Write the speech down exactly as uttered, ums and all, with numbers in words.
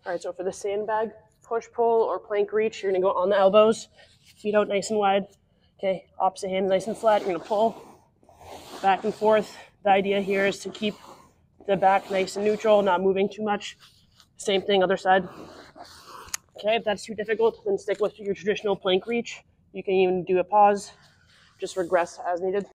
All right, so for the sandbag push-pull or plank reach, you're gonna go on the elbows, feet out nice and wide. Okay, opposite hand nice and flat. You're gonna pull back and forth. The idea here is to keep the back nice and neutral, not moving too much. Same thing, other side. Okay, if that's too difficult, then stick with your traditional plank reach. You can even do a pause, just regress as needed.